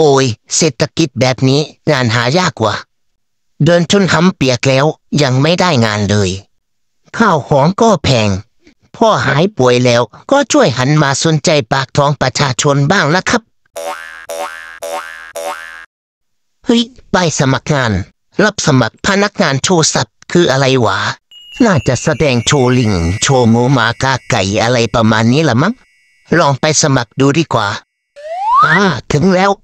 อ้ยเศรษฐกิจแบบนี้งานหายากกว่าเดินจนหำเปียกแล้วยังไม่ได้งานเลยข้าวของก็แพงพ่อหายป่วยแล้วก็ช่วยหันมาสนใจปากท้องประชาชนบ้างนะครับเฮ้ยใบสมัครงานรับสมัครพนักงานโชว์สัตว์คืออะไรวะน่าจะแสดงโชว์ลิงโชว์หมูหมากาไก่อะไรประมาณนี้ละมั้งลองไปสมัครดูดีกว่าถึงแล้ว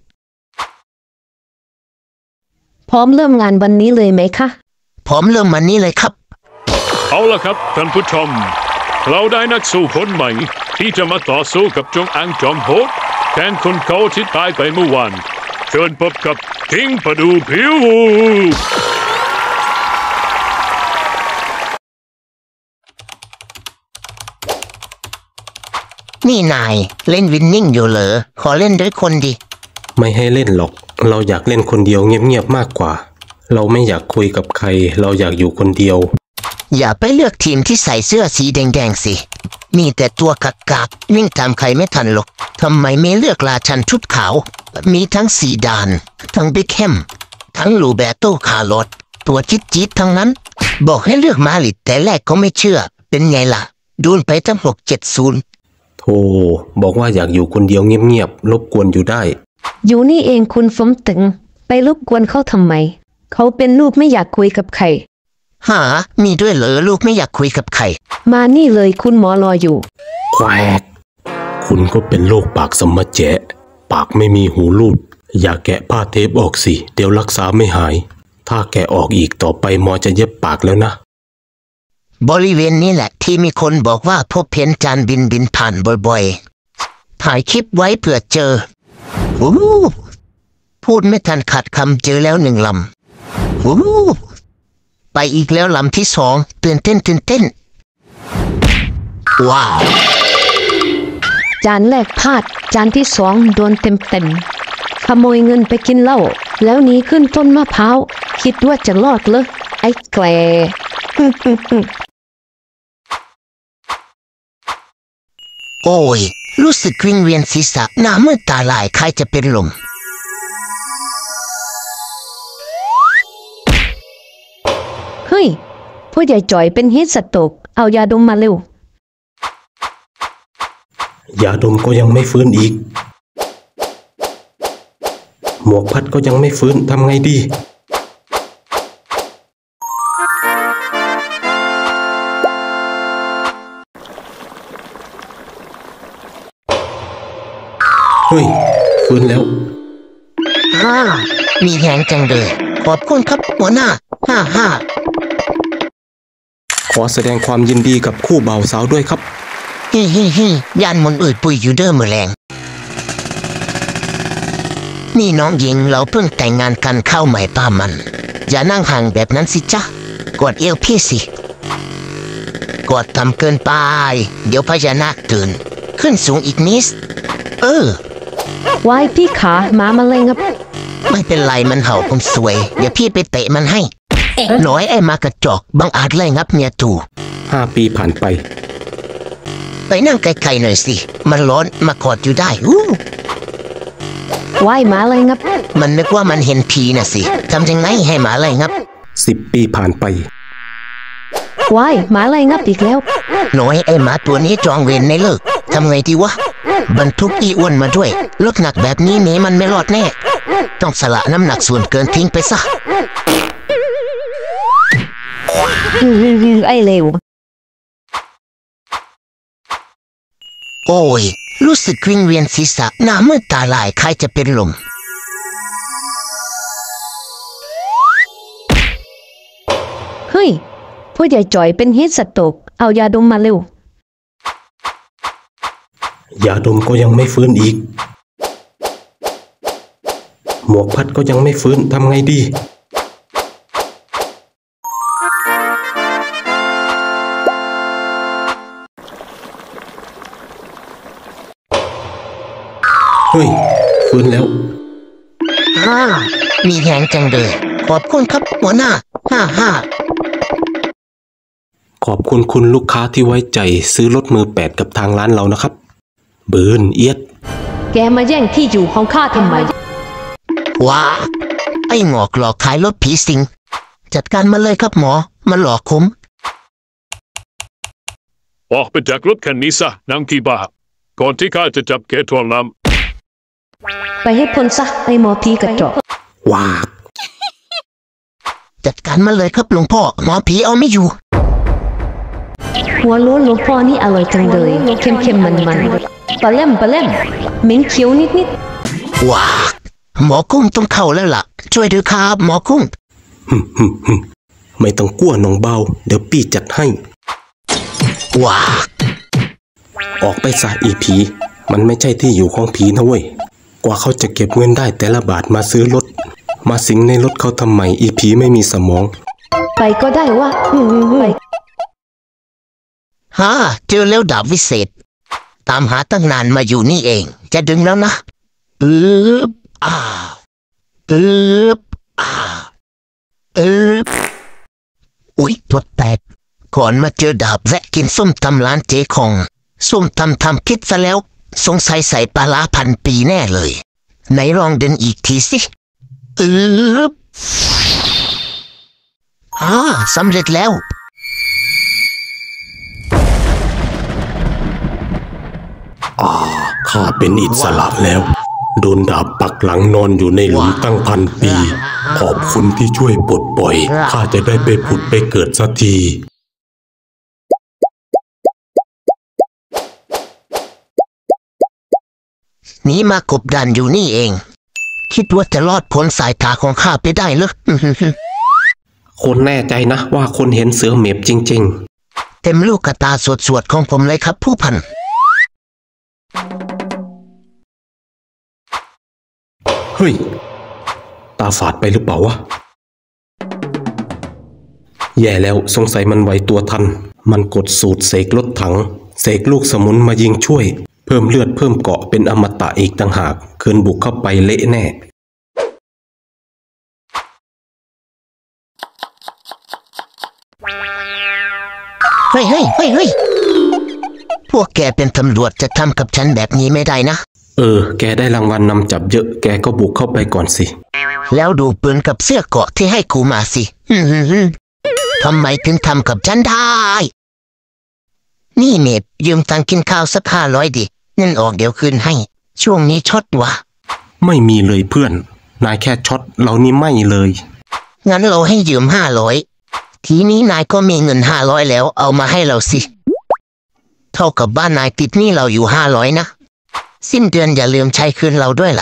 พร้อมเริ่มงานวันนี้เลยไหมคะพร้อมเริ่มวันนี้เลยครับเอาล่ะครับท่านผู้ชมเราได้นักสู้คนใหม่ที่จะมาต่อสู้กับจงอางจอมโหดแทนคนเขาที่ตายไปเมื่อวานเชิญพบกับคิงประดูผิวนี่นายเล่นวินนิ่งอยู่เหรอขอเล่นด้วยคนดิไม่ให้เล่นหรอกเราอยากเล่นคนเดียวเงียบๆมากกว่าเราไม่อยากคุยกับใครเราอยากอยู่คนเดียวอย่าไปเลือกทีมที่ใส่เสื้อสีแดงๆสิมีแต่ตัวกากๆวิ่งตามใครไม่ทันหรอกทำไมไม่เลือกราชันชุดขาวมีทั้งซีดานทั้งเบคแฮมทั้งลูเบโต้คาร์ลอสตัวจี๊ดๆทั้งนั้นบอกให้เลือกมาลิดแต่แรกก็ไม่เชื่อเป็นไงล่ะโดนไปทั้ง6-70โธ่บอกว่าอยากอยู่คนเดียวเงียบๆรบกวนอยู่ได้อยู่นี่เองคุณสมตึงไปรบกวนเขาทำไมเขาเป็นลูกไม่อยากคุยกับใครมีด้วยเหรอลูกไม่อยากคุยกับใครมานี่เลยคุณหมอรออยู่แควกคุณก็เป็นโรคปากสมะแจะปากไม่มีหูรูดอย่าแกะผ้าเทปออกสิเดี๋ยวรักษาไม่หายถ้าแกะออกอีกต่อไปหมอจะเย็บปากแล้วนะบริเวณนี้แหละที่มีคนบอกว่าพบเห็นจานบินผ่านบ่อยๆถ่ายคลิปไว้เผื่อเจอพูดไม่ทันขาดคำเจอแล้ว1 ลำไปอีกแล้วลำที่2ตื่นเต้นว้าวจานแรกพลาดจานที่2โดนเต็มขโมยเงินไปกินเหล้าแล้วหนีขึ้นต้นมะพร้าวคิดว่าจะรอดเหรอไอ้แกลโอ้ยรู้สึกวิงเวียนศีรษะหน้ามืดตาลายใครจะเป็นลมเฮ้ยผู้ใหญ่จ่อยเป็นฮิตสโตรกเอายาดมมาเร็วยาดมก็ยังไม่ฟื้นอีกหมวกพัดก็ยังไม่ฟื้นทำไงดีเฮ้ยฟื้นแล้วมีแหงจังเลยขอบคุณครับหัวหน้าขอแสดงความยินดีกับคู่บ่าวสาวด้วยครับยานมนอืดปุยอยู่เด้อมือแรงนี่น้องหญิงเราเพิ่งแต่งงานกันเข้าใหม่ป้ามันอย่านั่งห่างแบบนั้นสิจ๊ะกอดเอวพี่สิกอดต่ำเกินไปเดี๋ยวพญานาคตื่นขึ้นสูงอีกนิดวายพี่ขาหมาเลยครับไม่เป็นไรมันเห่าผมสวยเดี๋ยวพี่ไปเตะมันให้น้อยไอ้มากระจอกบังอาจไล่งับเมียตู่ 5 ปีผ่านไปนั่งไกลๆหน่อยสิมันร้อนมากอดอยู่ได้วายหมาเลยครับมันนึกว่ามันเห็นผีน่ะสิทำยังไงให้หมาไล่งับ 10 ปีผ่านไปวายหมาไล่งับอีกแล้วน้อยไอ้หมาตัวนี้จองเวรในเลิกทำไงดีวะบรรทุกอีอ้วนมาด้วยรถหนักแบบนี้มันไม่รอดแน่ต้องสละน้ำหนักส่วนเกินทิ้งไปซะไอ้เลวโอ้ยรู้สึกวิงเวียนศีรษะหน้ามืดตาลายใครจะเป็นลมเฮ้ยผู้ใหญ่จ่อยเป็นฮิตสโตรกเอายาดมมาเร็วยาดมก็ยังไม่ฟื้นอีกหมวกพัดก็ยังไม่ฟื้นทำไงดีเฮ้ยฟื้นแล้วมีแหงจังเลยขอบคุณครับหัวหน้าขอบคุณคุณลูกค้าที่ไว้ใจซื้อรถมือ8กับทางร้านเรานะครับบืนเอียดแกมาแย่งที่อยู่ของข้าทำไมว้าไอ้งอกหลอกขายรถผีสิงจัดการมาเลยครับหมอมันหลอกผมออกไปจากรถคันนี้ซะนางขี้บ้าก่อนที่ข้าจะจับแกทวงน้ไปให้พ้นซะไอ้หมอผีกระจอกว้าจัดการมาเลยครับหลวงพ่อหมอผีเอาไม่อยู่หัวโล้นหลวงพ่อนี่อร่อยจังเลยเค็มๆมันๆปลาเล่มเหม็นเขียวนิดว้าหมอกุ้งต้องเข้าแล้วล่ะช่วยด้วยครับหมอกุ้งไม่ต้องกลัวน้องเบาเดี๋ยวพี่จัดให้ว้าออกไปซะอีผีมันไม่ใช่ที่อยู่ของผีนะเว้ยกว่าเขาจะเก็บเงินได้แต่ละบาทมาซื้อรถมาสิงในรถเขาทำไมอีผีไม่มีสมองๆไปก็ได้วะไปฮ่าเจอแล้วดาบวิเศษตามหาตั้งนานมาอยู่นี่เองจะดึงแล้วนะอึบอ่าอึบอ่าอึบอุ๊ยตัวแตกก่อนมาเจอดาบและกินส้มตำร้านเจ๊คองส้มตำทำคิดซะแล้วสงสัยใส่ปลาร้า1,000 ปีแน่เลยไหนลองเดินอีกทีสิอึบสำเร็จแล้วข้าเป็นอิสระแล้ว โดนดาบปักหลังนอนอยู่ในหลุมตั้ง1,000 ปี ขอบคุณที่ช่วยปลดปล่อยข้าจะได้ไปผุดไปเกิดสักทีหนีมากบดานอยู่นี่เองคิดว่าจะรอดพ้นสายตาของข้าไปได้เหรอคนแน่ใจนะว่าคนเห็นเสือเหม็บจริงเต็มลูกกระตาสวดๆของผมเลยครับผู้พันเฮ้ยตาฝาดไปหรือเปล่าวะแย่แล้วสงสัยมันไหวตัวทันมันกดสูตรเสกรถถังเสกลูกสมุนมายิงช่วยเพิ่มเลือดเพิ่มเกาะเป็นอมตะอีกต่างหากคืนบุกเข้าไปเละแน่เฮ้ยพวกแกเป็นตำรวจจะทำกับฉันแบบนี้ไม่ได้นะแกได้รางวัลนำจับเยอะแกก็บุกเข้าไปก่อนสิแล้วดูปืนกับเสื้อเกราะที่ให้กูมาสิทำไมถึงทำกับฉันได้นี่เมดยืมตังกินข้าวสัก500ดิเงินออกเดี๋ยวคืนให้ช่วงนี้ช็อตวะไม่มีเลยเพื่อนนายแค่ช็อตเรานี่ไม่เลยงั้นเราให้ยืม500ทีนี้นายก็มีเงิน500แล้วเอามาให้เราสิเท่ากับบ้านนายติดหนี้เราอยู่500นะสิ้นเดือนอย่าลืมใช้คืนเราด้วยล่ะ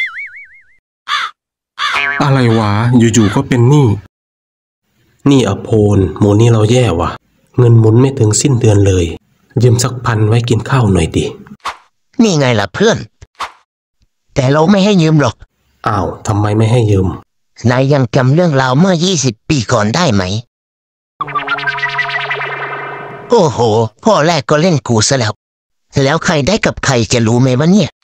อะไรวะอยู่ๆก็เป็นหนี้อโพลหมูนี่เราแย่วะเงินหมุนไม่ถึงสิ้นเดือนเลยยืมสัก1,000ไว้กินข้าวหน่อยดินี่ไงล่ะเพื่อนแต่เราไม่ให้ยืมหรอกอ้าวทำไมไม่ให้ยืมนายยังจำเรื่องราวเมื่อ20 ปีก่อนได้ไหมโอ้โหพ่อแรกก็เล่นกูซะแล้วใครได้กับใครจะรู้ไหมวะเนี่ย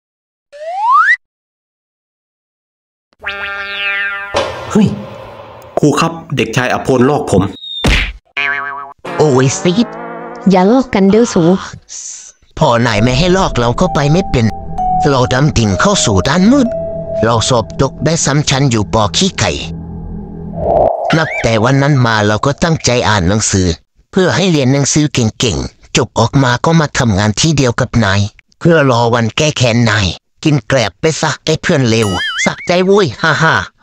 เฮ้ยครูครับเด็กชายอภพลลอกผมโอ้ยซีดอย่าลอกกันเด้อสูพ่อนายไม่ให้ลอกเราก็ไปไม่เป็นเราดำดิ่งเข้าสู่ด้านมืดเราสอบตกได้ซ้ำชั้นอยู่ป.ขี้ไก่นับแต่วันนั้นมาเราก็ตั้งใจอ่านหนังสือเพื่อให้เรียนหนังสือเก่งๆจบออกมาก็มาทำงานที่เดียวกับนายเพื่อรอวันแก้แค้นนายกินแกลบไปซะไอ้เพื่อนเลวสักใจวุ้ยฮ่า